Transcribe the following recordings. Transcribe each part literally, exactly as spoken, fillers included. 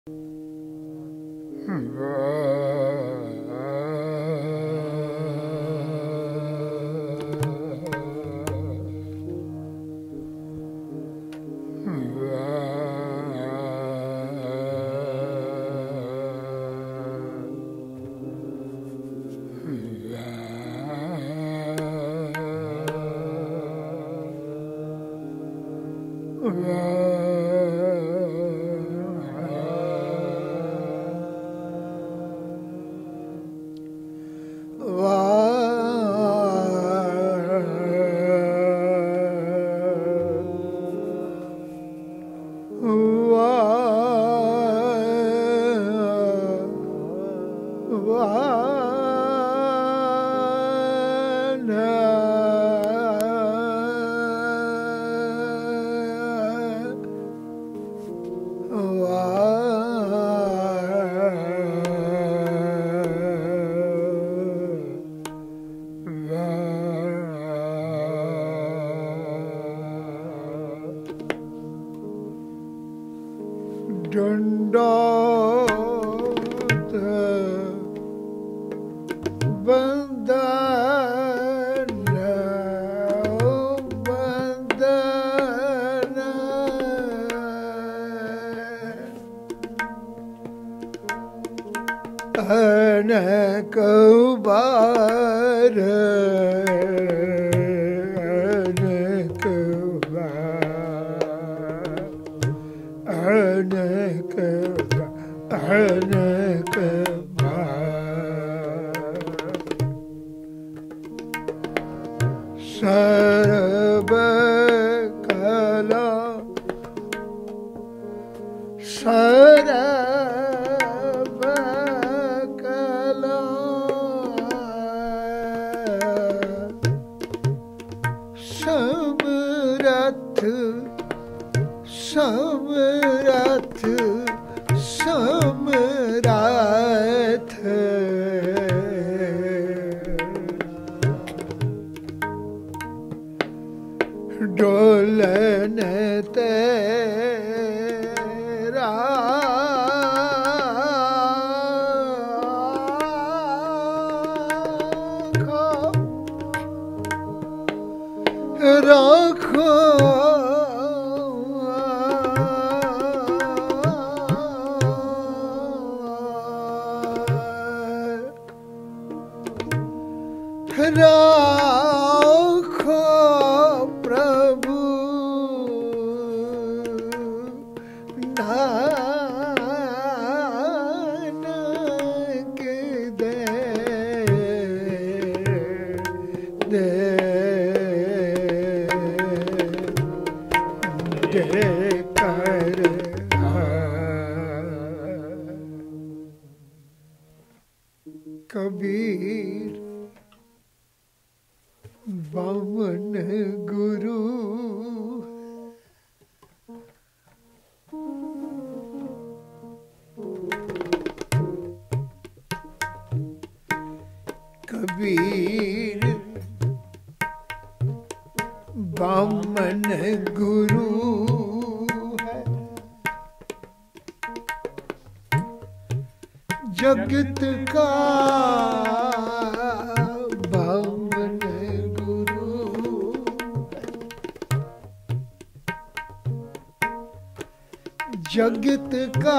जगत का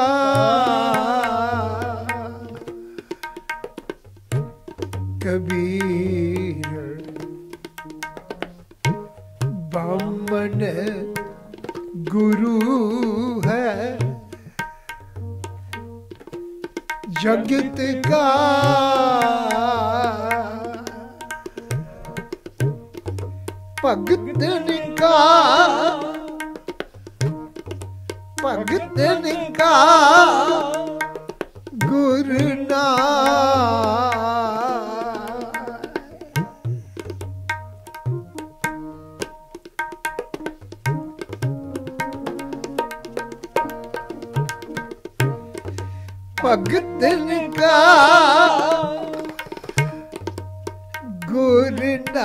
कबीर बामन गुरु है, जगत का भगतन का भगतन का गुरना भगतन का गुरना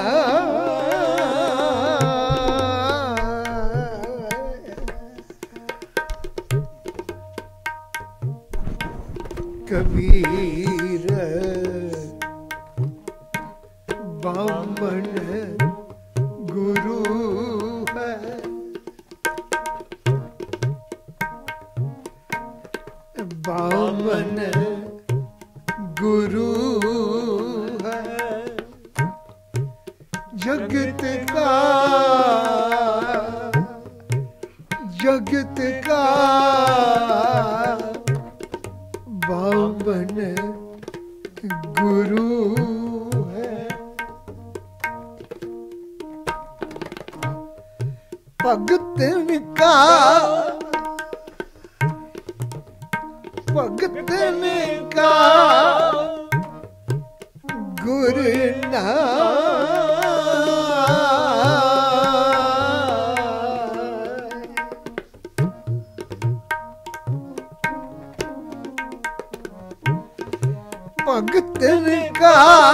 कबीर बामन गुरु है। बामन गुरु है जगत का, जगत का बामन गुरु है। भगतन का, भगतन का गुरु भगतन का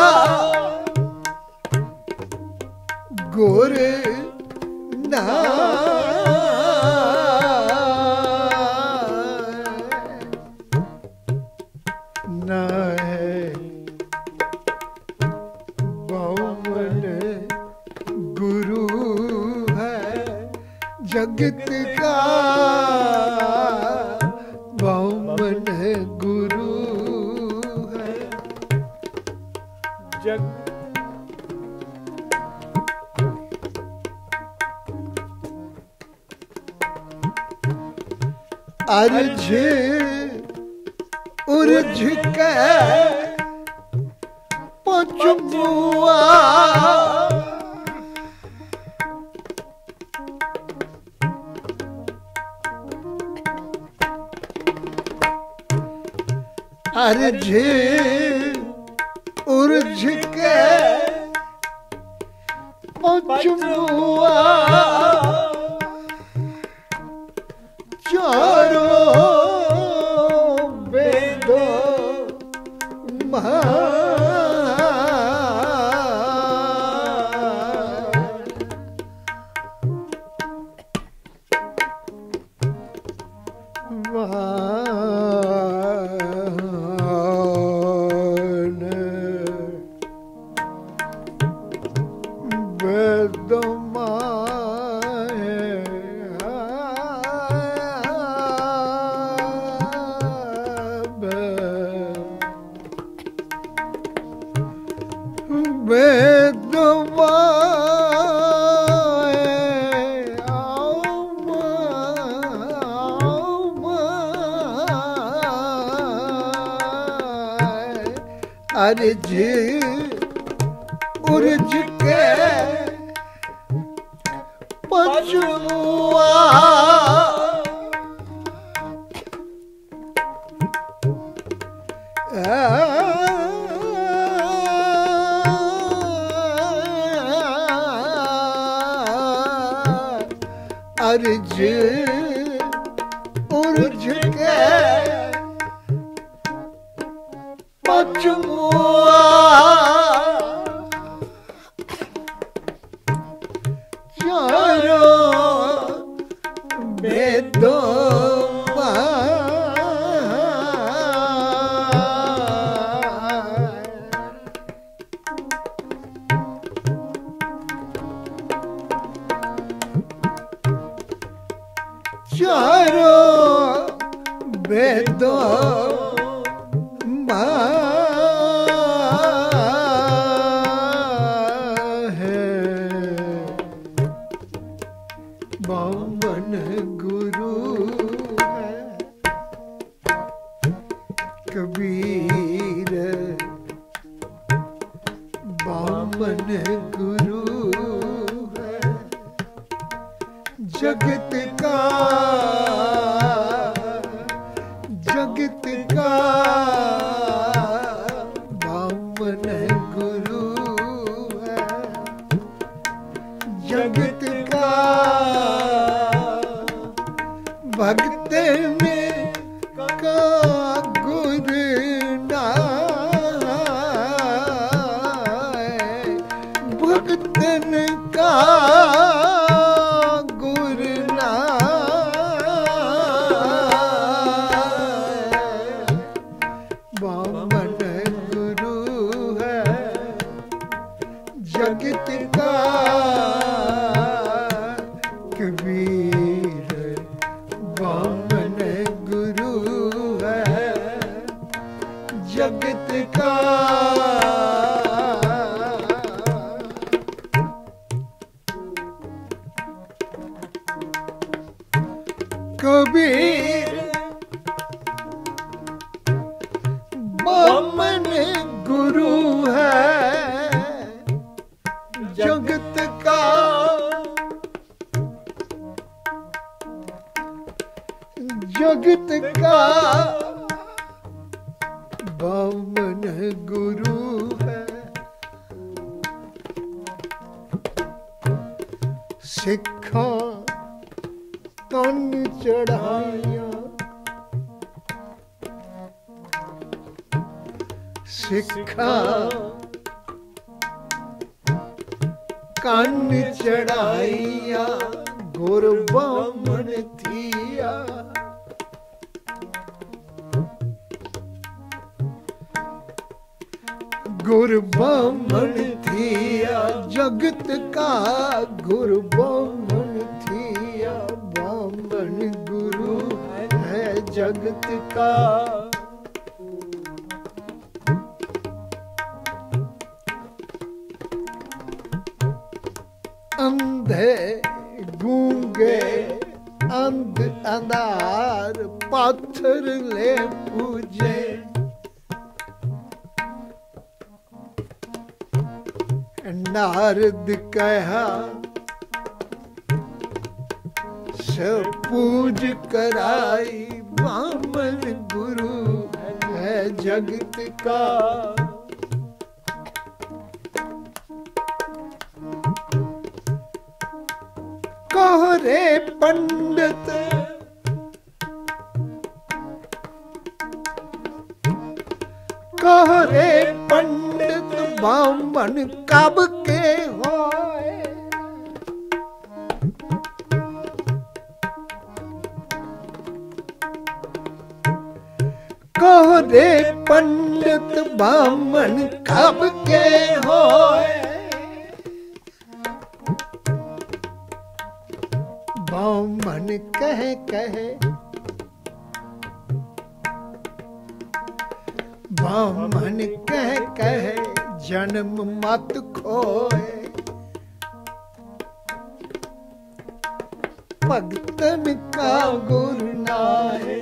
गुर ना ना है। बामन गुरु है जगत का, बामन गुरु जग। अर्ज उर्ज के पचमुआ, अर्ज उर्ज के पचमुआ चारों वेदों महा अर्ज उर्ज के पचमुआ अर्ज उर्ज के पचमुआ चारों वेदों चारों वेदों बामन गुरु है कबीर बामन गुरु है जगत का, जगत का बामन गुरु है जगत का। भक्त में का गुरु ना, भक्तन का गुरु ना, जगत का। कबीर बामन गुरु है जगत का। जगत का बामन गुरु है। सिखा तन चढ़ाइया, सिखा कन चढ़ाइया, गुर बामन थिया। गुर बामन थिया जगत का, गुर बामन थिया। बामन गुरु है जगत का। अंधे गूंगे अंध अंधार पाथर ले पूजे। नारद कहा सब पूज कराई, बामन गुरु है जगत का। कोहरे पंडित कोहरे पंडित बामन कब के होए। कोहरे पंडित बामन कब के होए। बामन कहे कहे बामन कह कह जन्म मत खोए। भगतन का गुरु नाहे,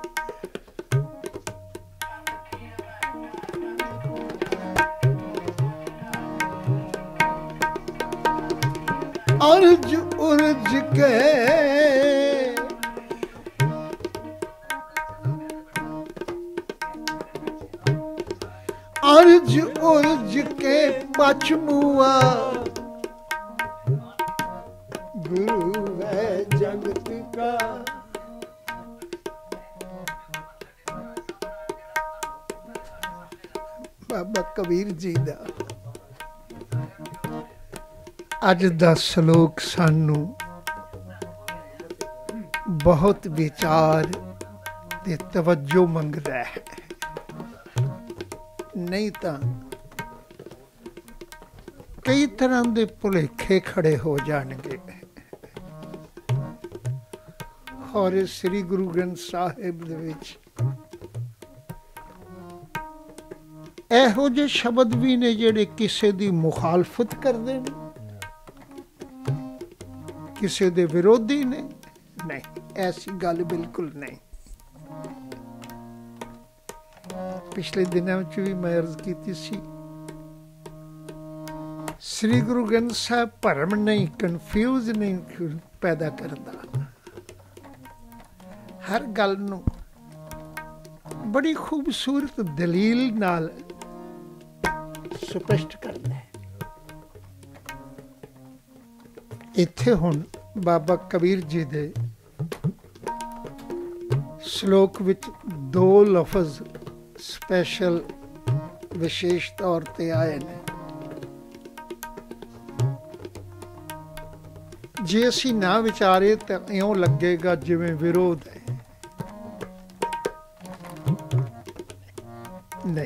अर्ज उर्ज के अर्ज उर्ज के पछमुआ, गुरु है जगत का। बाबा कबीर जी दा अज दा श्लोक सानू बहुत विचार ते तवज्जो मंगदा है। नहीं तो कई तरह के भुलेखे खड़े हो जाएंगे। और श्री गुरु ग्रंथ साहिब दे विच एहो जे शब्द भी ने जेड़े किसी दी मुखालफत करते हैं, किसी दे विरोधी ने। नहीं, ऐसी गल बिल्कुल नहीं। पिछले दिनों च भी मैं अर्ज की सी, श्री गुरु ग्रंथ साहब भरम नहीं, कन्फ्यूज नहीं पैदा करता। हर गल नूं बड़ी खूबसूरत दलील नाल स्पष्ट करता है। इत्थे हुण बाबा कबीर जी दे श्लोक विच दो लफज स्पैशल विशेष तौर ते आए ने। जे असी ना विचारे तो इउं लगेगा जिवें विरोध है। नहीं,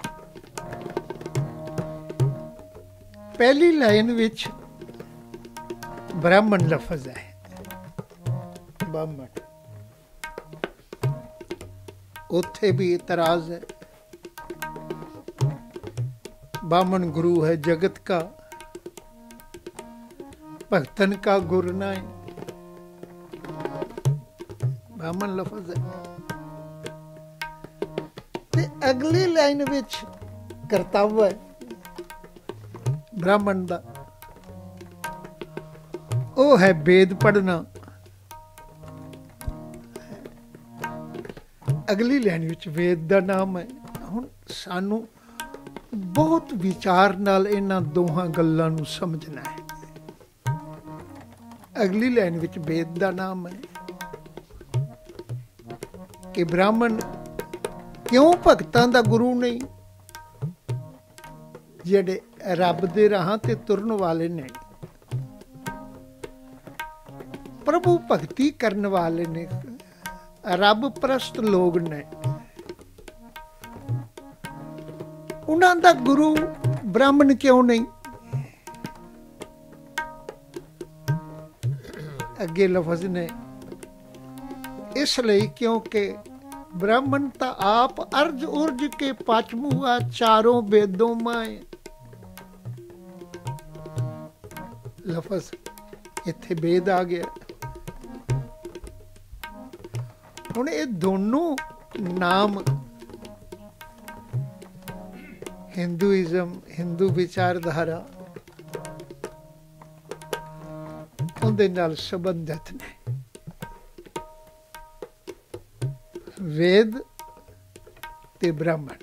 पहली लाइन विच ब्राह्मण लफज है, ब्राह्मण। उत्थे भी इतराज है, बामन गुरु है जगत का, भक्तन का गुरु नाय। बामन लफज है। ते अगली लाइन विच करतव्य है ब्राह्मण दा, वो है वेद पढ़ना। अगली लाइन विच वेद दा नाम है। हुण सानू बहुत विचार नाल इन्हां दोहां गल्लां नूं समझना है। अगली लाइन विच वेद दा नाम है कि ब्राह्मण क्यों भगतां दा गुरु नहीं, जेड़े रब दे राहां ते तुरन वाले ने, प्रभु भगती करन वाले ने, रब परस्त लोग ने, उन्हां दा गुरु ब्राह्मण क्यों नहीं? अगे लफज ने इसलिए क्योंकि ब्राह्मण ता आप अर्ज उर्ज के पाचमुआ चारों वेदों माए। लफज इत्थे वेद आ गया। हुण ये दोनों नाम हिंदुइज्म, हिंदू विचारधारा उहदे नाल संबंधित ने। वेद ते ब्राह्मण।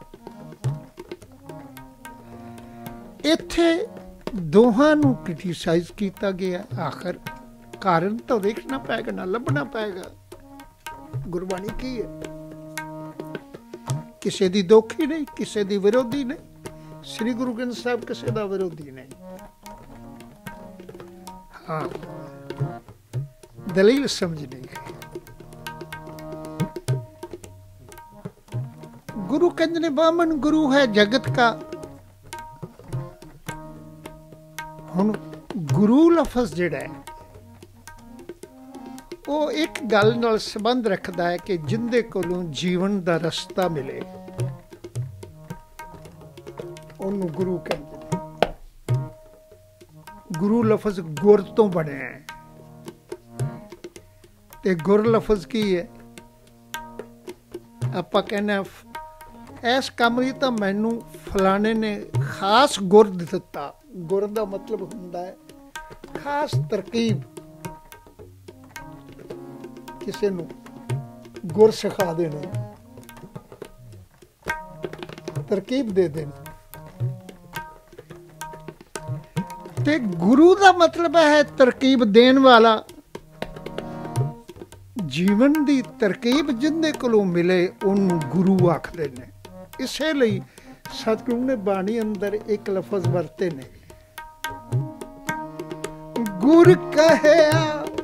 इत्थे दोहां नूं क्रिटिसाइज किया गया। आखिर कारण तो देखना पैगा ना, लभना पैगा। गुरबाणी की है, किसी दी दोखी नहीं, किसी दी विरोधी नहीं। श्री गुरु ग्रंथ साहब किसी दा विरोधी नहीं। हाँ, दलील समझनी है। गुरु कहते ने बामन गुरु है जगत का। हुण गुरु लफज जिहड़ा है वो एक गल नाल संबंध रखता है कि जिंदे कोलों जीवन दा रस्ता मिले उन्होंने गुरु कहते हैं। गुरु लफज गुर तो बने है ते गुर लफज की है? आपां कहने इस काम लई तां मैनू फलाने ने खास गुर दिता। गुर दा मतलब हुंदा है खास तरकीब। किसी नू गुर सिखा देना, तरकीब दे देना। ते गुरु दा मतलब है तरकीब देन वाला। जीवन दी तरकीब जिंदे कोलों मिले उन्नू गुरु आखदे ने। इसे लई सतगुरु ने बाणी अंदर एक लफज वरते ने, गुर कहया,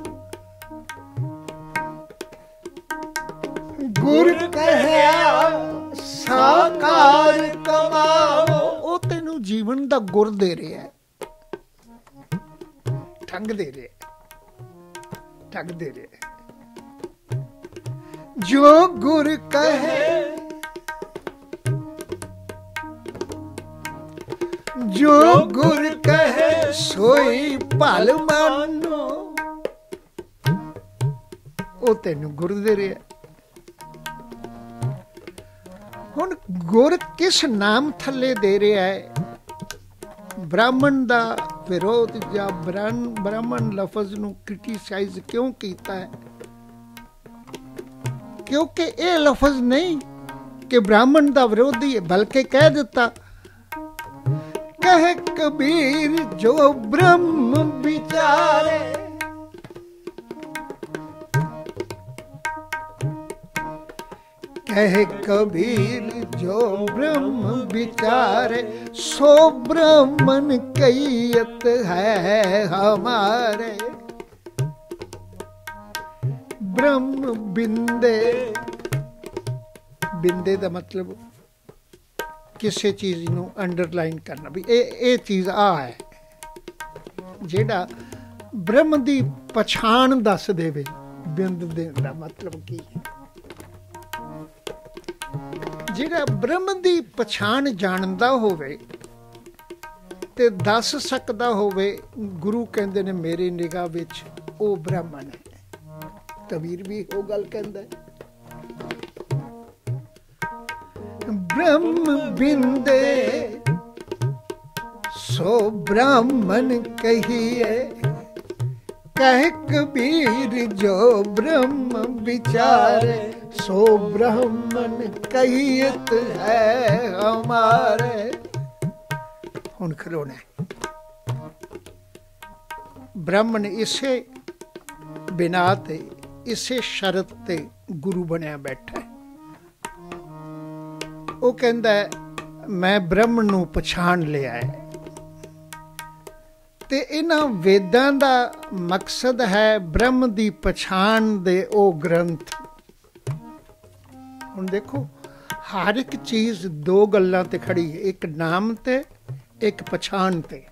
गुर कहया साकार कमाओ। ओ तेनू जीवन दा गुर दे रहा है, ठंग दे रहा है, ठग दे रहा है। जो गुर कहे, जो गुर कहे सोई भल मानो। ओ तेनू गुर दे रहा है। हुण गुर किस नाम थले दे रहा है? ब्राह्मण दा विरोध या ब्राह्मण लफज नू क्रिटिसाइज क्यों कीता है? क्योंकि ये लफज नहीं कि ब्राह्मण दा विरोधी है, बल्कि कह दिता कह कबीर जो ब्रह्म विचारे। कह कबीर जो ब्रह्म विचारे, सो ब्राह्मण कैयत है हमारे। ब्रह्म बिंदे, बिंदे का मतलब किसी चीज नू अंडरलाइन करना भी ए, ए चीज आ है जेड़ा ब्रह्म दी पछाण दस देवे। बिंद देने का मतलब की है? जेड़ा ब्रह्म दी पछाण जानदा होवे ਤੇ ਦੱਸ ਸਕਦਾ ਹੋਵੇ, ਗੁਰੂ ਕਹਿੰਦੇ ਨੇ ਮੇਰੀ ਨਿਗਾਹ ਵਿੱਚ ਉਹ ਬ੍ਰਾਹਮਣ ਹੈ। ਕਬੀਰ ਵੀ ਉਹ ਗੱਲ ਕਹਿੰਦਾ, ਬ੍ਰਹਮ ਬਿੰਦੇ ਸੋ ਬ੍ਰਾਹਮਣ ਕਹੀਏ, ਕਹਿ ਕਬੀਰ ਜੋ ਬ੍ਰਹਮ ਵਿਚਾਰੇ, ਸੋ ਬ੍ਰਾਹਮਣ ਕਹੀਤ ਹੈ ਹਮਾਰੇ। ਹੁਣ ਖਲੋਣਾ ਬ੍ਰਾਹਮਣ ਇਸੇ ਬਿਨਾ ਤੇ ਇਸੇ ਸ਼ਰਤ ਤੇ ਗੁਰੂ ਬਣਿਆ ਬੈਠਾ ਹੈ। ਉਹ ਕਹਿੰਦਾ ਮੈਂ ਬ੍ਰਾਹਮਣ ਨੂੰ ਪਛਾਣ ਲਿਆ ਹੈ, ਤੇ ਇਹਨਾਂ ਵੇਦਾਂ ਦਾ ਮਕਸਦ ਹੈ ਬ੍ਰਹਮ ਦੀ ਪਛਾਣ ਦੇ ਉਹ ਗ੍ਰੰਥ। ਹੁਣ ਦੇਖੋ ਹਰ ਇੱਕ ਚੀਜ਼ ਦੋ ਗੱਲਾਂ ਤੇ ਖੜੀ ਹੈ, ਇੱਕ ਨਾਮ ਤੇ ਇੱਕ ਪਛਾਣ ਤੇ।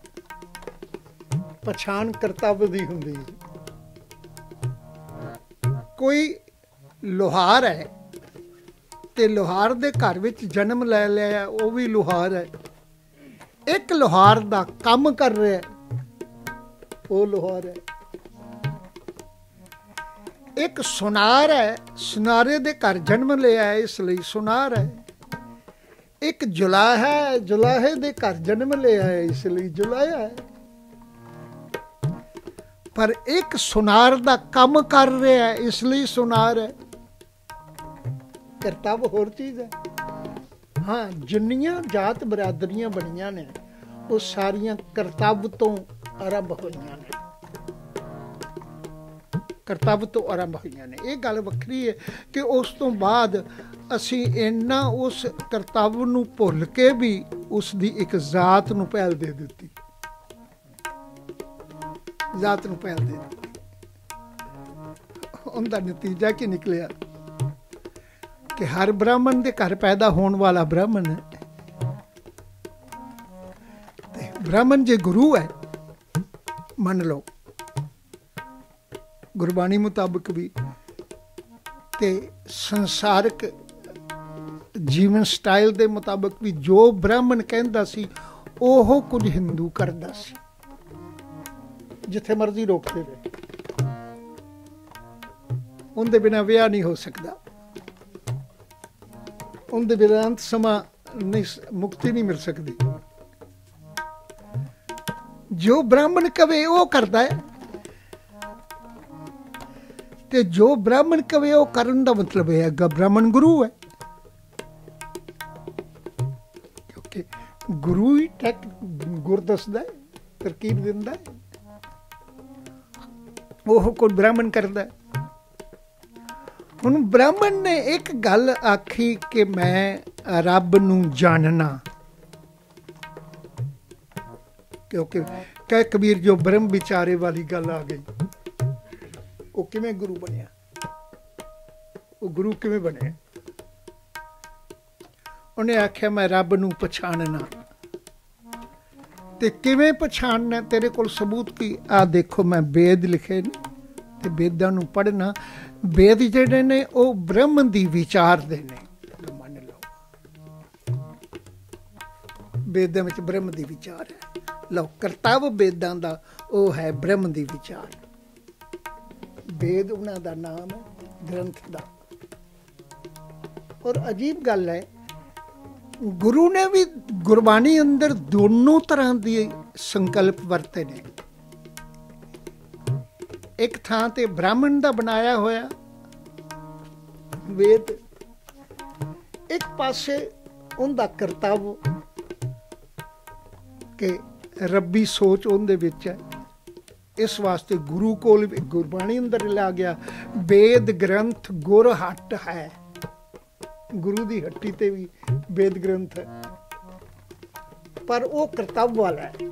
ਪਛਾਣ ਕਰਤੱਵ ਦੀ ਹੁੰਦੀ ਹੈ। ਕੋਈ ਲੁਹਾਰ ਹੈ ਤੇ ਲੁਹਾਰ ਦੇ ਘਰ ਵਿੱਚ ਜਨਮ ਲੈ ਲਿਆ, ਉਹ ਵੀ ਲੁਹਾਰ ਹੈ। ਇੱਕ ਲੁਹਾਰ ਦਾ ਕੰਮ ਕਰ ਰਿਹਾ, ਉਹ ਲੁਹਾਰ ਹੈ। ਇੱਕ ਸੁਨਾਰ ਹੈ, ਸੁਨਾਰੇ ਦੇ ਘਰ ਜਨਮ ਲਿਆ ਹੈ, ਇਸ ਲਈ ਸੁਨਾਰ ਹੈ। ਇੱਕ ਜੁਲਾਹਾ ਹੈ, ਜੁਲਾਹੇ ਦੇ ਘਰ ਜਨਮ ਲਿਆ ਹੈ, ਇਸ ਲਈ ਜੁਲਾਹਾ ਹੈ। ਪਰ ਇੱਕ ਸੁਨਾਰ ਦਾ ਕੰਮ ਕਰ ਰਿਹਾ ਹੈ, ਇਸ ਲਈ ਸੁਨਾਰ ਹੈ। ਕਰਤੱਵ ਹੋਰ ਚੀਜ਼ ਹੈ। ਹਾਂ, ਜਿੰਨੀਆਂ ਜਾਤ ਬਰਾਦਰੀਆਂ ਬਣੀਆਂ ਨੇ ਉਹ ਸਾਰੀਆਂ ਕਰਤੱਵ ਤੋਂ ਆਰੰਭ ਹੋਈਆਂ ਨੇ, ਕਰਤੱਵ ਤੋਂ ਆਰੰਭ ਹੋਈਆਂ ਨੇ। ਇਹ ਗੱਲ ਵੱਖਰੀ ਹੈ ਕਿ ਉਸ ਤੋਂ ਬਾਅਦ ਅਸੀਂ ਇੰਨਾ ਉਸ ਕਰਤੱਵ ਨੂੰ ਭੁੱਲ ਕੇ ਵੀ ਉਸ ਦੀ ਇੱਕ ਜ਼ਾਤ ਨੂੰ ਪਹਿਲ ਦੇ ਦਿੱਤੀ, ਜ਼ਾਤ ਨੂੰ ਪਹਿਲ ਦੇ ਦਿੱਤੀ। ਉਹਦਾ ਨਤੀਜਾ ਕੀ ਨਿਕਲਿਆ ਕਿ ਹਰ ਬ੍ਰਾਹਮਣ ਦੇ ਘਰ ਪੈਦਾ ਹੋਣ ਵਾਲਾ ਬ੍ਰਾਹਮਣ ਹੈ। ਤੇ ਬ੍ਰਾਹਮਣ ਜੇ ਗੁਰੂ ਹੈ, ਮੰਨ ਲਓ ਗੁਰਬਾਣੀ ਮੁਤਾਬਕ ਵੀ, ਤੇ ਸੰਸਾਰਕ ਜੀਵਨ ਸਟਾਈਲ ਦੇ ਮੁਤਾਬਕ ਵੀ ਜੋ ਬ੍ਰਾਹਮਣ ਕਹਿੰਦਾ ਸੀ ਉਹ ਕੁਝ ਹਿੰਦੂ ਕਰਦਾ ਸੀ। ਜਿੱਥੇ ਮਰਜ਼ੀ ਰੋਕਦੇ ਰਹੇ, ਉਹਦੇ ਬਿਨਾਂ ਵਿਆਹ ਨਹੀਂ ਹੋ ਸਕਦਾ, ਉਹਦੇ ਬਿਨਾਂ ਅੰਤ ਸਮਾਂ ਨਹੀਂ, ਮੁਕਤੀ ਨਹੀਂ ਮਿਲ ਸਕਦੀ। ਜੋ ਬ੍ਰਾਹਮਣ ਕਵੇ ਉਹ ਕਰਦਾ ਹੈ, ਤੇ ਜੋ ਬ੍ਰਾਹਮਣ ਕਵੇ ਉਹ ਕਰਨ ਦਾ ਮਤਲਬ ਇਹ ਹੈਗਾ ਬ੍ਰਾਹਮਣ ਗੁਰੂ ਹੈ। ਕਿਉਂਕਿ ਗੁਰੂ ਹੀ ਟੈਕ ਗੁਰ ਦੱਸਦਾ ਹੈ, ਤਰਕੀਬ ਦਿੰਦਾ ਹੈ, ਉਹ ਕੋਈ ਬ੍ਰਾਹਮਣ ਕਰਦਾ। ਹੁਣ ਬ੍ਰਾਹਮਣ ਨੇ ਇੱਕ ਗੱਲ ਆਖੀ ਕਿ ਮੈਂ ਰੱਬ ਨੂੰ ਜਾਣਨਾ, ਕਿਉਂਕਿ ਕਹਿ ਕਬੀਰ ਜੋ ਬ੍ਰਹਮ ਵਿਚਾਰੇ ਵਾਲੀ ਗੱਲ ਆ ਗਈ। ਉਹ ਕਿਵੇਂ ਗੁਰੂ ਬਣਿਆ? ਉਹ ਗੁਰੂ ਕਿਵੇਂ ਬਣਿਆ? ਉਹਨੇ ਆਖਿਆ ਮੈਂ ਰੱਬ ਨੂੰ ਪਛਾਣਨਾ। ਤੇ ਕਿਵੇਂ ਪਛਾਣਨਾ? ਤੇਰੇ ਕੋਲ ਸਬੂਤ ਕੀ? ਆ ਦੇਖੋ ਮੈਂ ਵੇਦ ਲਿਖੇ ਨੇ ਤੇ ਵੇਦਾਂ ਨੂੰ ਪੜ੍ਹਨਾ। ਵੇਦ ਜਿਹੜੇ ਨੇ ਉਹ ਬ੍ਰਹਮ ਦੀ ਵਿਚਾਰਦੇ ਨੇ, ਮੰਨ ਲਓ ਵੇਦਾਂ ਵਿੱਚ ਬ੍ਰਹਮ ਦੀ ਵਿਚਾਰ ਹੈ। ਲਓ ਕਰਤੱਵ ਵੇਦਾਂ ਦਾ ਉਹ ਹੈ ਬ੍ਰਹਮ ਦੀ ਵਿਚਾਰ। ਵੇਦ ਉਹਨਾਂ ਦਾ ਨਾਮ ਹੈ, ਗ੍ਰੰਥ ਦਾ। ਔਰ ਅਜੀਬ ਗੱਲ ਹੈ, ਗੁਰੂ ਨੇ ਵੀ ਗੁਰਬਾਣੀ ਅੰਦਰ ਦੋਨੋਂ ਤਰ੍ਹਾਂ ਦੀ ਸੰਕਲਪ ਵਰਤੇ ਨੇ। ਇੱਕ ਥਾਂ ਤੇ ਬ੍ਰਾਹਮਣ ਦਾ ਬਣਾਇਆ ਹੋਇਆ ਵੇਦ, ਇੱਕ ਪਾਸੇ ਉਹਦਾ ਕਰਤੱਵ ਕਿ ਰੱਬੀ ਸੋਚ ਉਹਦੇ ਵਿੱਚ ਹੈ। ਇਸ ਵਾਸਤੇ ਗੁਰੂ ਕੋਲ ਗੁਰਬਾਣੀ ਅੰਦਰ ਲਾ ਗਿਆ ਵੇਦ ਗ੍ਰੰਥ ਗੁਰ ਹੱਟ ਹੈ। ਗੁਰੂ ਦੀ ਹੱਟੀ ਤੇ ਵੀ ਵੇਦ ਗ੍ਰੰਥ ਹੈ, ਪਰ ਉਹ ਕਰਤੱਵ ਵਾਲਾ ਹੈ,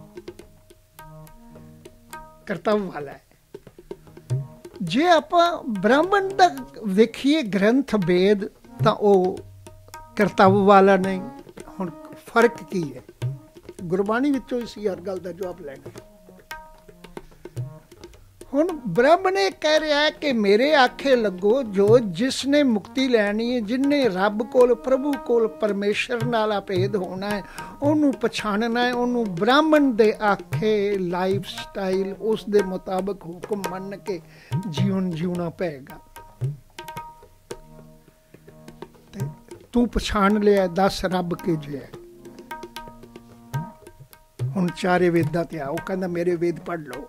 ਕਰਤੱਵ ਵਾਲਾ ਹੈ। ਜੇ ਆਪਾਂ ਬ੍ਰਾਹਮਣ ਦਾ ਵੇਖੀਏ ਗ੍ਰੰਥ ਵੇਦ ਤਾਂ ਉਹ ਕਰਤੱਵ ਵਾਲਾ ਨਹੀਂ। ਹੁਣ ਫਰਕ ਕੀ ਹੈ? ਗੁਰਬਾਣੀ ਵਿੱਚੋਂ ਇਸੀ ਹਰ ਗੱਲ ਦਾ ਜਵਾਬ ਲੈਣਾ। हुण ब्रह्म ने कह रहा है कि मेरे आखे लगो, जो जिसने मुक्ति लैनी है, जिन्ने रब कोल प्रभु कोल परमेश्वर नाल भेद होना है, उन्होंने पछाणना है, उन्होंने ब्राह्मण दे आखे लाइफ स्टाइल उस दे मुताबिक हुक्म मन के जीवन जीवना पेगा। तू पछाण लिया, दस रब के जे हुण चारे वेदां ते आ। कहंदा मेरे वेद पढ़ लो,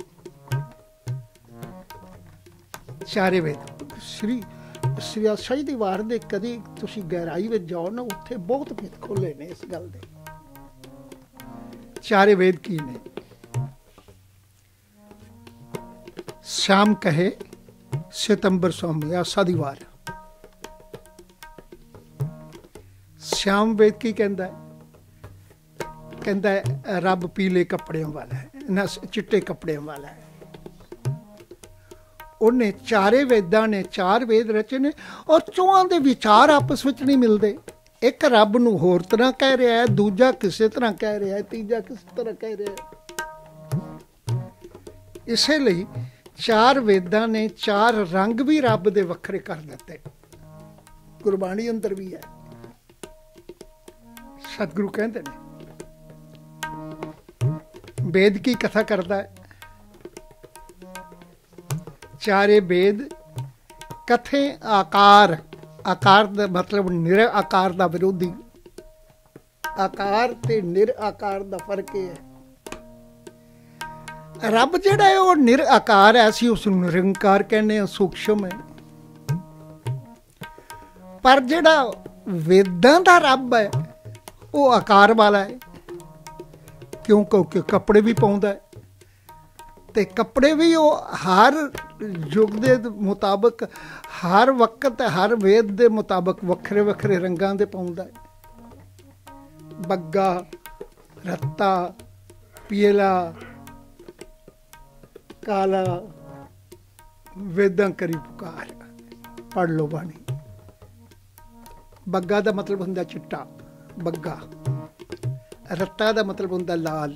चारे वेद। श्री श्री आशाई दी वार दे कदी तुसी गहराई विच जाओ ना, उत्थे बहुत भेद खोले ने इस गल दे। चारे वेद की ने? श्याम कहे सितंबर सौमी आसा दी वार। श्याम वेद की कहंदा है? कहंदा है रब पीले कपड़ियों वाला है, ना चिट्टे कपड़ियों वाला है। उन्हें चारे वेदां ने चार वेद रचे ने, और चौहां दे विचार आपस विच नहीं मिलते। एक रब नूं होर तरह कह रहा है, दूजा किसी तरह कह रहा है, तीजा किसी तरह कह रहा है। इसलिए चार वेदां ने चार रंग भी रब दे वखरे कर दिते। गुरबाणी अंदर भी है। सतगुरु कहते ने वेद की कथा करता है। चारे वेद कथे आकार, आकार दा मतलब निर आकार दा विरोधी। आकार ते निर आकार दा फर्क है। रब जिहड़ा है वो निर आकार है, असीं उस नूं निरंकार कहने, सूक्ष्म है। पर जिहड़ा वेदां दा रब है वो आकार वाला है। क्यों? क्योंकि कपड़े भी पाउंदा है, ते कपड़े भी वो हर युग दे मुताबिक, हर वक्त, हर वेद दे मुताबिक वखरे वखरे रंगां दे पाउंदा है। बग्गा, रत्ता, पीला, काला, वेदां करी पुकार। पढ़ लो बाणी। बग्गा दा मतलब हुंदा चिट्टा, बग्गा। रत्ता दा मतलब हुंदा लाल,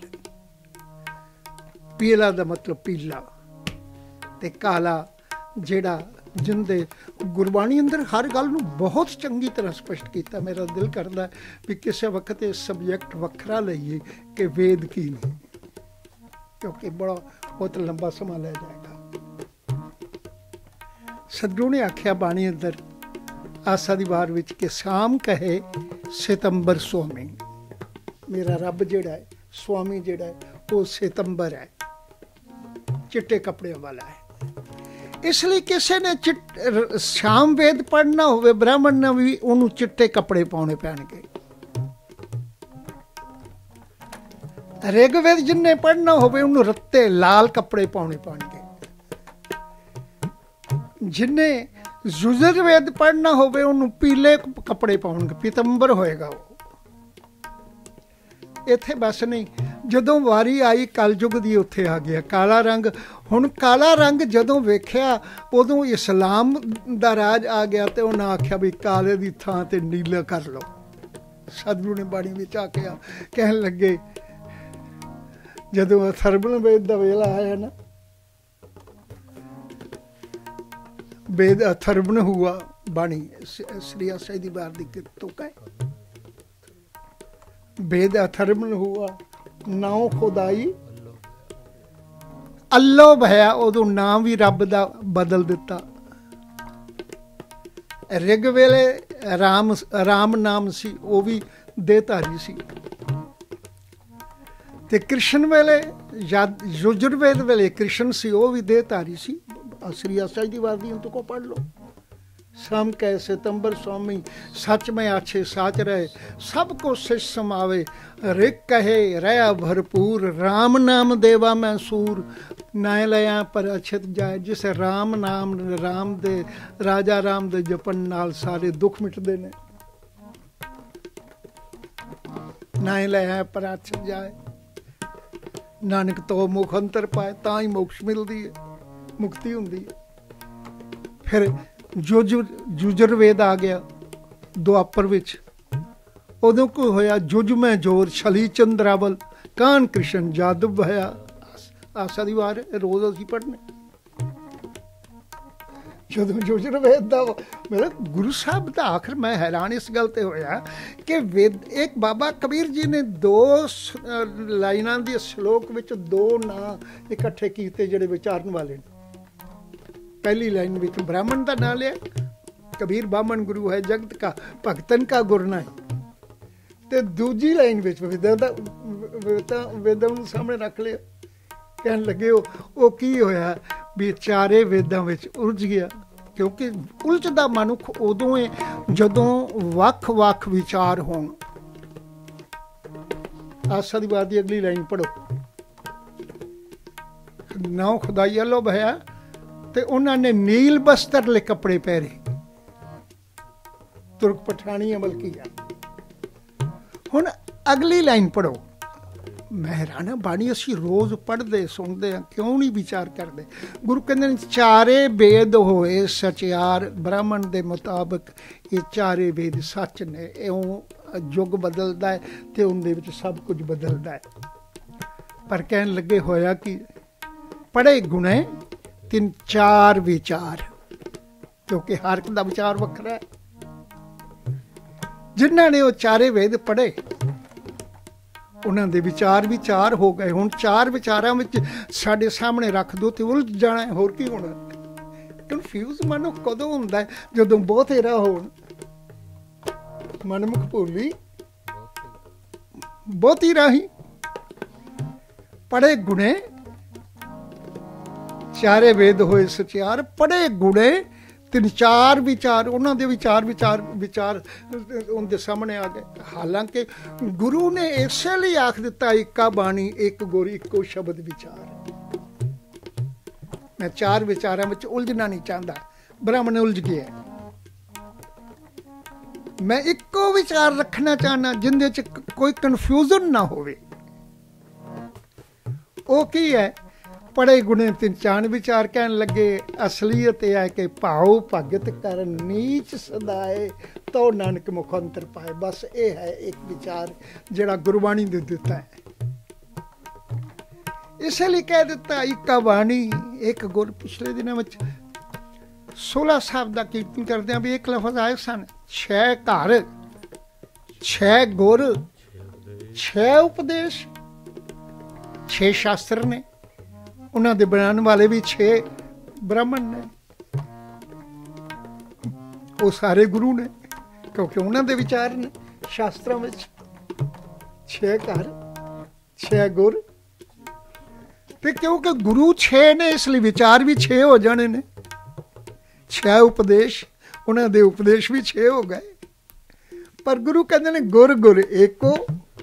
पीला दा मतलब पीला, ते काला जेड़ा जिंदे गुरबाणी अंदर हर गल नूं बहुत चंगी तरह स्पष्ट किया। मेरा दिल करता है भी किसी वक्त ये सबजैक्ट वखरा लईए कि वेद की नहीं, क्योंकि बड़ा बहुत लंबा समा लै जाएगा। सतगुरु ने आख्या बाणी अंदर आसा दी वार विच कि शाम कहे सितंबर स्वामी। मेरा रब जिहड़ा है, स्वामी जिहड़ा है, वो सितंबर है, चिट्टे कपड़े वाला है। इसलिए किसी ने चिट श्याम वेद पढ़ना होवे, ब्राह्मण ने भी उन्होंने चिट्टे कपड़े पाने पैणगे। ऋग्वेद जिन्हें पढ़ना होवे उन्होंने रत्ते लाल कपड़े पाने पैणगे। जिन्हें यजुर्वेद पढ़ना होवे उन्होंने पीले कपड़े पाउणगे, पीतंबर होएगा वो। इत्थे बस नहीं, जदों वारी आई कलयुग दी उत्थे आ गया काला रंग। हुण काला रंग जदों वेख्या उदों इस्लाम दा राज आ गया, ते उन्हें आख्या भी काले दी थां ते नीला कर लो। सतगुरु ने बाणी विच आख्या, कहन लगे जदों अथर्वण वेद दा वेला आया ना, वेद अथर्वण हुआ, बाणी श्री आसा दी वार दी तुक है। वेद अथर्वण हुआ, नाम खुदाई अल्लो भया, उदों नाम भी रब दा बदल दिता। ऋग वेले राम राम नाम सी, वो भी देहधारी सी। ते कृष्ण वेले यजुर्वेद वेले कृष्ण सी, वो भी देहधारी सी। श्री आसा दी वार दी तुको पढ़ लो। श्रम कह सितंबर स्वामी, सच में आछे साच रहे, सब को शिष समावे। ऋग कहे रया भरपूर, राम नाम देवा मैं सूर। नाय लया पर अछत जाए, जिसे राम नाम राम दे राजा राम दे जपन नाल सारे दुख मिटदे ने। नाय लया पर अछत जाए, नानक तो मुख अंतर पाए, तां ही मोक्ष मिलदी है, मुक्ति हुंदी है। फिर जुजुर्वेद आ गया दुआपर विच, उदों को होया जुज में जोर, छली चंद्रावल, कान कृष्ण जादव भया। आसा दी वार रोज असीं पढ़ने। ਜਦੋਂ ਯਜੁਰਵੇਦ ਦਾ ਮਤਲਬ ਗੁਰੂ ਸਾਹਿਬ ਦਾ ਆਖਰ ਮੈਂ ਹੈਰਾਨ ਇਸ ਗੱਲ ਤੇ ਹੋਇਆ ਕਿ ਵੇਦ ਇੱਕ ਬਾਬਾ ਕਬੀਰ ਜੀ ਨੇ ਦੋ ਲਾਈਨਾਂ ਦੇ ਸ਼ਲੋਕ ਵਿੱਚ ਦੋ ਨਾਂ ਇਕੱਠੇ ਕੀਤੇ ਜਿਹੜੇ ਵਿਚਾਰਨ ਵਾਲੇ ਨੇ। ਪਹਿਲੀ ਲਾਈਨ ਵਿੱਚ ਬ੍ਰਾਹਮਣ ਦਾ ਨਾਂ ਲਿਆ, ਕਬੀਰ ਬਾਹਮਣ ਗੁਰੂ ਹੈ ਜਗਤ ਕਾ ਭਗਤਨ ਕਾ ਗੁਰਨਾ ਹੈ, ਤੇ ਦੂਜੀ ਲਾਈਨ ਵਿੱਚ ਵੇਦਾਂ ਦਾ ਵੇਦਾਂ ਨੂੰ ਸਾਹਮਣੇ ਰੱਖ ਲਿਆ। ਕਹਿਣ ਲੱਗੇ ਉਹ ਉਹ ਕੀ ਹੋਇਆ ਵੀ ਚਾਰੇ ਵੇਦਾਂ ਵਿੱਚ ਉਲਝ ਗਿਆ, ਕਿਉਂਕਿ ਉਲਝਦਾ ਮਨੁੱਖ ਉਦੋਂ ਹੈ ਜਦੋਂ ਵੱਖ-ਵੱਖ ਵਿਚਾਰ ਹੋਣ। ਆਸਾ ਦੀ ਬਾਤ ਦੀ ਅਗਲੀ ਲਾਈਨ ਪੜੋ। ਨੌ ਖੁਦਾਈਆ ਲੋਭ ਹੈ ਤੇ ਉਹਨਾਂ ਨੇ ਨੀਲ ਬਸਤਰਲੇ ਕੱਪੜੇ ਪਹਿਰੇ, ਤੁਰਕ ਪਠਾਣੀ ਅਮਲ ਕੀਆ। ਹੁਣ ਅਗਲੀ ਲਾਈਨ ਪੜੋ। ਮਹਿਰਾਨਾ ਬਾਣੀ ਅਸੀਂ ਰੋਜ਼ ਪੜ੍ਹਦੇ ਸੁਣਦੇ ਹਾਂ, ਕਿਉਂ ਨਹੀਂ ਵਿਚਾਰ ਕਰਦੇ? ਗੁਰੂ ਕਹਿੰਦੇ ਨੇ ਚਾਰੇ ਵੇਦ ਹੋਏ ਸਚਿਆਰ, ਬ੍ਰਾਹਮਣ ਦੇ ਮੁਤਾਬਕ ਇਹ ਚਾਰੇ ਵੇਦ ਸੱਚ ਨੇ। ਇਉਂ ਯੁੱਗ ਬਦਲਦਾ ਹੈ ਤੇ ਉਹਦੇ ਵਿੱਚ ਸਭ ਕੁਝ ਬਦਲਦਾ ਹੈ। ਪਰ ਕਹਿਣ ਲੱਗੇ ਹੋਇਆ ਕਿ ਪੜ੍ਹੇ ਗੁਣੇ ਤਿੰਨ ਚਾਰ ਵਿਚਾਰ, ਕਿਉਂਕਿ ਹਰ ਇੱਕ ਦਾ ਵਿਚਾਰ ਵੱਖਰਾ ਹੈ। ਜਿਨ੍ਹਾਂ ਨੇ ਉਹ ਚਾਰੇ ਵੇਦ ਪੜ੍ਹੇ ਉਹਨਾਂ ਦੇ ਵਿਚਾਰ ਵੀ ਚਾਰ ਹੋ ਗਏ। ਹੁਣ ਚਾਰ ਵਿਚਾਰਾਂ ਵਿੱਚ ਸਾਡੇ ਸਾਹਮਣੇ ਰੱਖ ਦੋ ਤੇ ਉਲਝ ਜਾਣਾ, ਹੋਰ ਕੀ ਹੋਣਾ? ਕਨਫਿਊਜ਼ ਮਨੁੱਖ ਕਦੋਂ ਹੁੰਦਾ ਹੈ? ਜਦੋਂ ਬਹੁਤੇ ਰਾਹ ਹੋਣ। ਮਨਮੁਖ ਭੋਲੀ ਬਹੁਤੀ ਰਾਹੀ। ਪੜ੍ਹੇ ਗੁਣੇ ਚਾਰੇ ਵੇਦ ਹੋਏ ਸਚਿਆਰ, ਪੜ੍ਹੇ ਗੁਣੇ ਤਿੰਨ ਚਾਰ ਵਿਚਾਰ, ਉਹਨਾਂ ਦੇ ਵਿਚਾਰ ਵਿਚਾਰ ਵਿਚਾਰ ਉਹਦੇ ਸਾਹਮਣੇ ਆ ਗਏ। ਹਾਲਾਂਕਿ ਗੁਰੂ ਨੇ ਇਸੇ ਲਈ ਆਖ ਦਿੱਤਾ ਇੱਕਾ ਬਾਣੀ ਇੱਕ ਗੁਰ ਇੱਕੋ ਸ਼ਬਦ ਵਿਚਾਰ। ਮੈਂ ਚਾਰ ਵਿਚਾਰਾਂ ਵਿੱਚ ਉਲਝਣਾ ਨਹੀਂ ਚਾਹੁੰਦਾ, ਬ੍ਰਾਹਮਣ ਉਲਝ ਗਿਆ। ਮੈਂ ਇੱਕੋ ਵਿਚਾਰ ਰੱਖਣਾ ਚਾਹੁੰਦਾ ਜਿੰਦੇ ਚ ਕੋਈ ਕਨਫਿਊਜ਼ਨ ਨਾ ਹੋਵੇ। ਉਹ ਕੀ ਹੈ? ਪੜ੍ਹੇ ਗੁਣੇ ਤਿੰਨ ਚਾਰ ਵਿਚਾਰ। ਕਹਿਣ ਲੱਗੇ ਅਸਲੀਅਤ ਇਹ ਹੈ ਕਿ ਭਾਉ ਭਗਤ ਕਰ ਨੀਚ ਸਦਾਏ ਤੋ ਨਾਨਕ ਮੁਖ ਅੰਤਰ ਪਾਏ। ਬਸ ਇਹ ਹੈ ਇੱਕ ਵਿਚਾਰ ਜਿਹੜਾ ਗੁਰਬਾਣੀ ਨੇ ਦਿੱਤਾ ਹੈ। ਇਸੇ ਲਈ ਕਹਿ ਦਿੱਤਾ ਇੱਕਾ ਬਾਣੀ ਇੱਕ ਗੁਰ। ਪਿਛਲੇ ਦਿਨਾਂ ਵਿੱਚ ਸੋਲਾ ਸਾਹਿਬ ਦਾ ਕੀਰਤਨ ਕਰਦਿਆਂ ਵੀ ਇੱਕ ਲਫ਼ਜ਼ ਆਏ ਸਨ, ਛੇ ਘਰ ਛੇ ਗੁਰ ਛੇ ਉਪਦੇਸ਼। ਛੇ ਸ਼ਾਸਤਰ ਨੇ, ਉਹਨਾਂ ਦੇ ਬਣਾਉਣ ਵਾਲੇ ਵੀ ਛੇ ਬ੍ਰਾਹਮਣ ਨੇ। ਉਹ ਸਾਰੇ ਗੁਰੂ ਨੇ, ਕਿਉਂਕਿ ਉਹਨਾਂ ਦੇ ਵਿਚਾਰ ਨੇ ਸ਼ਾਸਤਰਾਂ ਵਿੱਚ। ਛੇ ਘਰ ਛੇ ਗੁਰ, ਤੇ ਕਿਉਂਕਿ ਗੁਰੂ ਛੇ ਨੇ ਇਸ ਲਈ ਵਿਚਾਰ ਵੀ ਛੇ ਹੋ ਜਾਣੇ ਨੇ। ਛੇ ਉਪਦੇਸ਼, ਉਹਨਾਂ ਦੇ ਉਪਦੇਸ਼ ਵੀ ਛੇ ਹੋ ਗਏ। ਪਰ ਗੁਰੂ ਕਹਿੰਦੇ ਨੇ ਗੁਰ ਗੁਰ ਏਕੋ।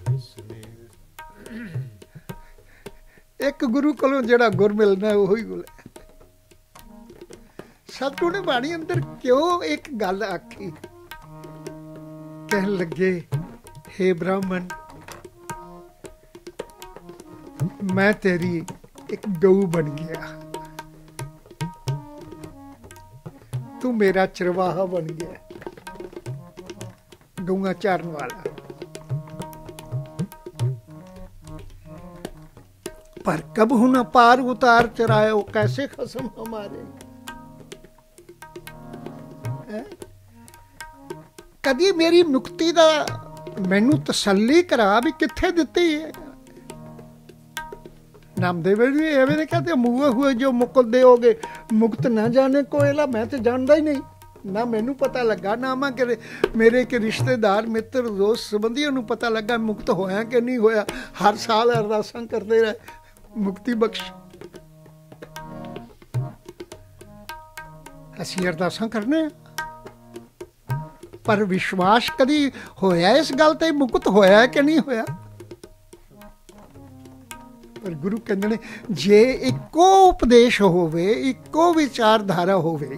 ਇੱਕ ਗੁਰੂ ਕੋਲੋਂ ਜਿਹੜਾ ਗੁਰ ਮਿਲਣਾ ਉਹੀ ਗੁਰ ਹੈ। ਸਤਿਗੁਰੂ ਨੇ ਬਾਣੀ ਅੰਦਰ ਕਿਉਂ ਇੱਕ ਗੱਲ ਆਖੀ? ਕਹਿਣ ਲੱਗੇ ਹੇ ਬ੍ਰਾਹਮਣ, ਮੈਂ ਤੇਰੀ ਇੱਕ ਗਊ ਬਣ ਗਿਆ, ਤੂੰ ਮੇਰਾ ਚਰਵਾਹਾ ਬਣ ਗਿਆ, ਗਊਆਂ ਚਾਰਨ ਵਾਲਾ। पर कब न पार उतार चराए वो कैसे खसम हमारे। कदी मेरी मुक्ति दा मैनू तसल्ली करा भी किथे दिती है। नामदेव जी एवं कहते मुए हुए जो मुकुल दोगे मुक्त ना जाने कोयला। मैं तो जानता ही नहीं, ना मैनू पता लगा, ना मैं कि मेरे के रिश्तेदार मित्र दोस्त संबंधियों नू पता लगा मुक्त होया कि नहीं होया। हर साल अरदासां करते रहे मुक्ति बख्श। असीं अरदासां करने पर विश्वास कदी होया इस गल ते मुक्त होया कि नहीं होया? पर गुरु कहंदे ने जे इक्को उपदेश होवे, इक्को विचारधारा होवे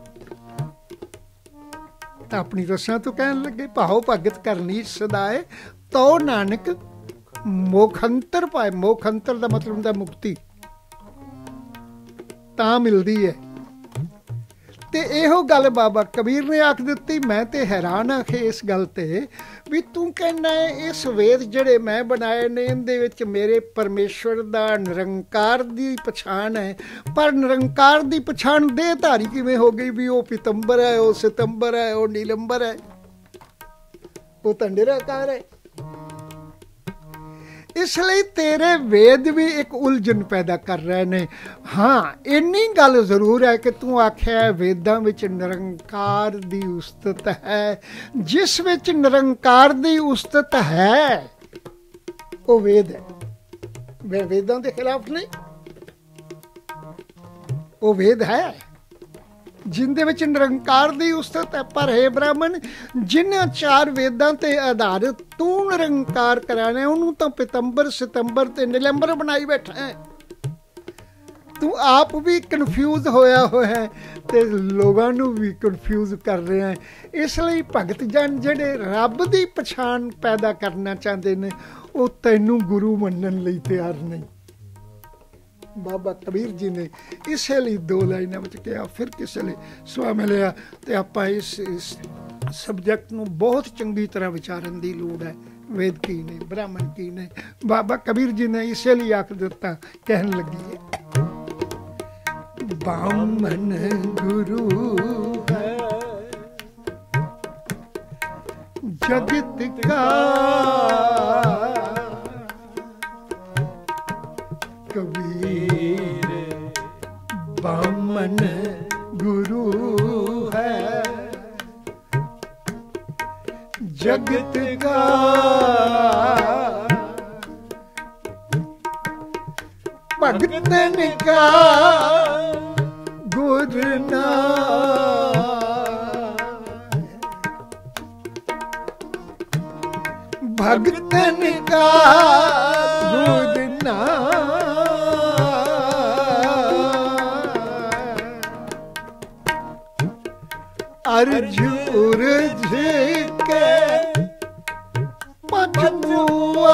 तां अपनी रसां तो कहन लगे भाव भगत करनी सदाए तो नानक मोखंतर पाए। मोखंतर का मतलब होता मुक्ति, तां मिलती है। ਤੇ ਇਹੋ ਗੱਲ ਬਾਬਾ ਕਬੀਰ ਨੇ ਆਖ ਦਿੱਤੀ। ਮੈਂ ਤੇ ਹੈਰਾਨ ਆਖੇ ਇਸ ਗੱਲ ਤੇ ਵੀ ਤੂੰ ਕਹਿੰਦਾ ਹੈ ਇਸ ਵੇਦ ਜਿਹੜੇ ਮੈਂ ਬਣਾਏ ਨੇ ਇਹਦੇ ਵਿੱਚ ਮੇਰੇ ਪਰਮੇਸ਼ਵਰ ਦਾ ਨਿਰੰਕਾਰ ਦੀ ਪਛਾਣ ਹੈ, ਪਰ ਨਿਰੰਕਾਰ ਦੀ ਪਛਾਣ ਦੇਹਧਾਰੀ ਕਿਵੇਂ ਹੋ ਗਈ ਵੀ ਉਹ ਪਿਤੰਬਰ ਹੈ, ਉਹ ਸਿਤੰਬਰ ਹੈ, ਉਹ ਨੀਲੰਬਰ ਹੈ, ਉਹ ਤਾਂ ਨਿਰਾਕਾਰ ਹੈ। ਇਸ ਲਈ ਤੇਰੇ ਵੇਦ ਵੀ ਇੱਕ ਉਲਝਣ ਪੈਦਾ ਕਰ ਰਹੇ ਨੇ। ਹਾਂ, ਇੰਨੀ ਗੱਲ ਜ਼ਰੂਰ ਹੈ ਕਿ ਤੂੰ ਆਖਿਆ ਵੇਦਾਂ ਵਿੱਚ ਨਿਰੰਕਾਰ ਦੀ ਉਸਤਤ ਹੈ। ਜਿਸ ਵਿੱਚ ਨਿਰੰਕਾਰ ਦੀ ਉਸਤਤ ਹੈ ਉਹ ਵੇਦ ਹੈ। ਵੇ ਵੇਦਾਂ ਦੇ ਖਿਲਾਫ ਨਹੀਂ, ਉਹ ਵੇਦ ਹੈ ਜਿੰਦੇ ਵਿੱਚ ਨਿਰੰਕਾਰ ਦੀ ਉਸਤਤ ਹੈ। ਪਰ ਹੈ ਬ੍ਰਾਹਮਣ, ਜਿਨ੍ਹਾਂ ਚਾਰ ਵੇਦਾਂ ਤੇ ਆਧਾਰਿਤ ਤੂੰ ਨਿਰੰਕਾਰ ਕਰਾਣਾ, ਉਹਨੂੰ ਤਾਂ ਪਿਤੰਬਰ ਸਿਤੰਬਰ ਤੇ ਨੀਲੰਬਰ ਬਣਾਈ ਬੈਠਾ ਹੈ। ਤੂੰ ਆਪ ਵੀ ਕਨਫਿਊਜ਼ ਹੋਇਆ ਹੋਇਆ ਹੈ ਤੇ ਲੋਕਾਂ ਨੂੰ ਵੀ ਕਨਫਿਊਜ਼ ਕਰ ਰਿਹਾ ਹੈ। ਇਸ ਲਈ ਭਗਤ ਜਨ ਜਿਹੜੇ ਰੱਬ ਦੀ ਪਛਾਣ ਪੈਦਾ ਕਰਨਾ ਚਾਹੁੰਦੇ ਨੇ, ਉਹ ਤੈਨੂੰ ਗੁਰੂ ਮੰਨਣ ਲਈ ਤਿਆਰ ਨਹੀਂ। ਬਾਬਾ ਕਬੀਰ ਜੀ ਨੇ ਇਸੇ ਲਈ ਦੋ ਲਾਈਨਾਂ ਵਿੱਚ ਕਿਹਾ, ਫਿਰ ਕਿਸੇ ਲਈ ਸਵਾ ਮਿਲਿਆ। ਤੇ ਆਪਾਂ ਇਸ ਇਸ ਸਬਜੈਕਟ ਨੂੰ ਬਹੁਤ ਚੰਗੀ ਤਰ੍ਹਾਂ ਵਿਚਾਰਨ ਦੀ ਲੋੜ ਹੈ। ਵੇਦ ਕੀ ਨੇ, ਬ੍ਰਾਹਮਣ ਕੀ ਨੇ। ਬਾਬਾ ਕਬੀਰ ਜੀ ਨੇ ਇਸੇ ਲਈ ਆਖ ਦਿੱਤਾ, ਕਹਿਣ ਲੱਗੀ ਹੈ ਬਾਮਨ ਗੁਰੂ ਹੈ ਜਗਤ ਕਾ कबीर, बामन गुरु है जगत का, भगतन का गुरना, भगतन का गुरना। अर्ज उर्ज के मजमुआ,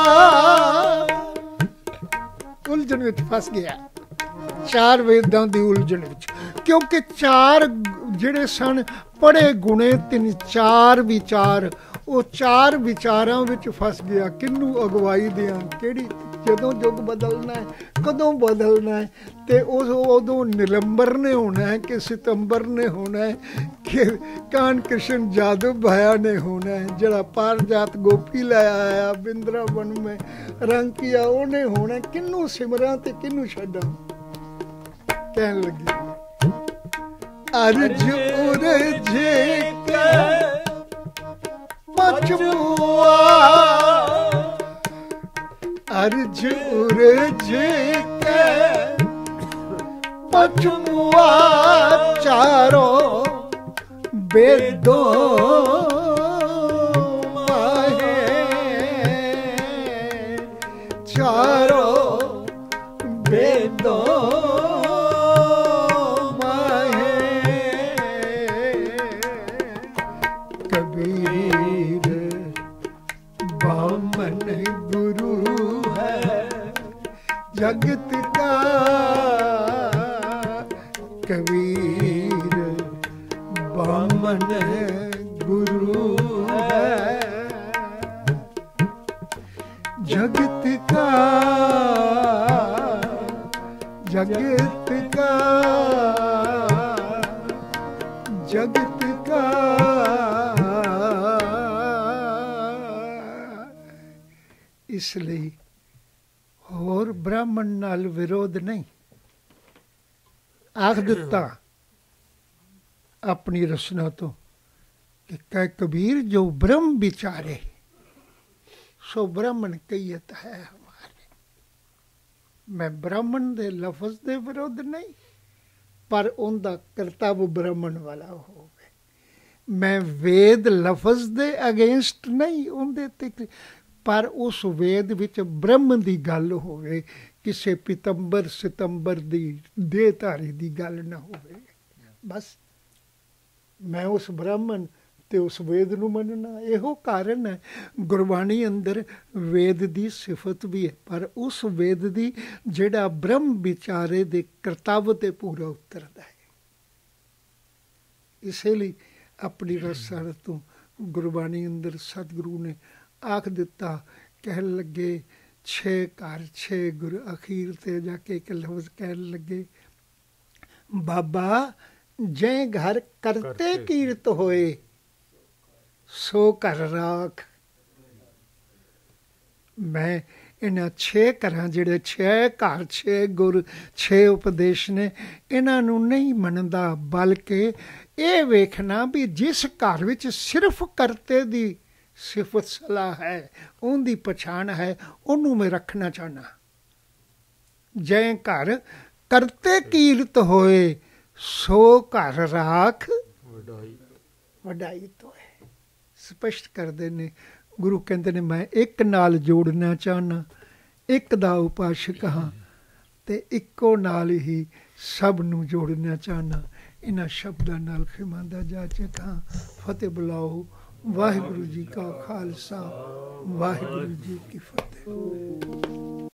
उलझन विच फस गया चार वेदां दी उलझन विच, क्योंकि चार जिहड़े सन पढ़े गुणे तिन चार विचार, वो चार विचारां विच फस गया। किनू अगवाई दियां, किहड़ी ਜਦੋਂ ਯੁੱਗ ਬਦਲਣਾ ਹੈ, ਕਦੋਂ ਬਦਲਣਾ ਹੈ, ਤੇ ਉਸ ਉਦੋਂ ਨਿਲੰਬਰ ਨੇ ਹੋਣਾ ਹੈ ਕਿ ਸਿਤੰਬਰ ਨੇ ਹੋਣਾ ਹੈ ਕਿ ਕਾਨ ਕ੍ਰਿਸ਼ਨ ਜਾਦਵ ਭਾਇਆ ਨੇ ਹੋਣਾ ਹੈ। ਜਿਹੜਾ ਪਾਰਜਾਤ ਗੋਪੀ ਲੈ ਆਇਆ ਬਿੰਦਰਾਵਨ ਮੈਂ ਰੰਗ ਕੀਆ, ਉਹਨੇ ਹੋਣਾ। ਕਿਹਨੂੰ ਸਿਮਰਾਂ ਤੇ ਕਿਹਨੂੰ ਛੱਡਾਂ। ਕਹਿਣ ਲੱਗੀ ਅਰਜ ਉਰਜ ਕੇ ਮਚਮੂਆ, अर्ज उर्ज के मजमुआ, चारों वेदों माहे, चारों वेदों माहे। कबीर बामन गुरु जगत का, कबीर बामन गुरु है जगत का, जगत का, जगत का। इसलिए ਹੋਰ ਬ੍ਰਾਹਮਣ ਨਾਲ ਵਿਰੋਧ ਨਹੀਂ। ਆਖ ਦਿੱਤਾ ਆਪਣੀ ਰਸਨਾ ਤੋਂ ਕਿ ਕਹਿ ਕਬੀਰ ਜੋ ਬ੍ਰਹਮ ਵਿਚਾਰੇ ਸੋ ਬ੍ਰਾਹਮਣ ਕਹੀਤ ਹੈ ਹਮਾਰੇ। ਮੈਂ ਬ੍ਰਾਹਮਣ ਦੇ ਲਫ਼ਜ਼ ਦੇ ਵਿਰੋਧ ਨਹੀਂ, ਪਰ ਉਹਦਾ ਕਰਤੱਵ ਬ੍ਰਾਹਮਣ ਵਾਲਾ ਹੋਵੇ। ਮੈਂ ਵੇਦ ਲਫ਼ਜ਼ ਦੇ ਅਗੇਂਸਟ ਨਹੀਂ, ਉਹਦੇ ਤੇ, ਪਰ ਉਸ ਵੇਦ ਵਿੱਚ ਬ੍ਰਹਮ ਦੀ ਗੱਲ ਹੋਵੇ, ਕਿਸੇ ਪਿਤੰਬਰ ਸਿਤੰਬਰ ਦੀ ਦੇਹਧਾਰੀ ਦੀ ਗੱਲ ਨਾ ਹੋਵੇ। ਬਸ ਮੈਂ ਉਸ ਬ੍ਰਾਹਮਣ ਤੇ ਉਸ ਵੇਦ ਨੂੰ ਮੰਨਣਾ। ਇਹੋ ਕਾਰਨ ਹੈ ਗੁਰਬਾਣੀ ਅੰਦਰ ਵੇਦ ਦੀ ਸਿਫਤ ਵੀ ਹੈ, ਪਰ ਉਸ ਵੇਦ ਦੀ ਜਿਹੜਾ ਬ੍ਰਹਮ ਵਿਚਾਰੇ ਦੇ ਕਰਤੱਵ ਤੇ ਪੂਰਾ ਉਤਰਦਾ ਹੈ। ਇਸੇ ਲਈ ਆਪਣੀ ਰਸਾਲ ਤੋਂ ਗੁਰਬਾਣੀ ਅੰਦਰ ਸਤਿਗੁਰੂ ਨੇ ਆਖ ਦਿੱਤਾ, ਕਹਿਣ ਲੱਗੇ ਛੇ ਘਰ ਛੇ ਗੁਰ, ਅਖੀਰ ਤੇ ਜਾ ਕੇ ਇੱਕ ਲਫ਼ਜ਼ ਕਹਿਣ ਲੱਗੇ, ਬਾਬਾ ਜੈ ਘਰ ਕਰਤੇ ਕੀਰਤ ਹੋਏ ਸੋ ਘਰ ਰਾਖ। ਮੈਂ ਇਹਨਾਂ ਛੇ ਘਰਾਂ, ਜਿਹੜੇ ਛੇ ਘਰ ਛੇ ਗੁਰ ਛੇ ਉਪਦੇਸ਼ ਨੇ, ਇਹਨਾਂ ਨੂੰ ਨਹੀਂ ਮੰਨਦਾ, ਬਲਕਿ ਇਹ ਵੇਖਣਾ ਵੀ ਜਿਸ ਘਰ ਵਿੱਚ ਸਿਰਫ ਕਰਤੇ ਦੀ ਸਿਫਤ ਸਲਾਹ ਹੈ, ਉਹਦੀ ਪਛਾਣ ਹੈ, ਉਹਨੂੰ ਮੈਂ ਰੱਖਣਾ ਚਾਹੁੰਦਾ। ਜੈ ਘਰ ਕਰਤੇ ਕੀਰਤ ਹੋਏ ਸੋ ਘਰ ਰਾਖ ਵਡਾਈ ਤੋਂ ਹੈ। ਸਪਸ਼ਟ ਕਰਦੇ ਨੇ ਗੁਰੂ, ਕਹਿੰਦੇ ਨੇ ਮੈਂ ਇੱਕ ਨਾਲ ਜੋੜਨਾ ਚਾਹੁੰਦਾ, ਇੱਕ ਦਾ ਉਪਾਸ਼ਕ ਹਾਂ ਤੇ ਇੱਕੋ ਨਾਲ ਹੀ ਸਭ ਨੂੰ ਜੋੜਨਾ ਚਾਹੁੰਦਾ। ਇਹਨਾਂ ਸ਼ਬਦਾਂ ਨਾਲ ਖਿਮਾਂਦਾ ਜਾ ਚੁੱਕਾ। ਫਤਿਹ ਬੁਲਾਓ। ਵਾਹਿਗੁਰੂ ਜੀ ਕਾ ਖਾਲਸਾ, ਵਾਹਿਗੁਰੂ ਜੀ ਕੀ ਫਤਿਹ।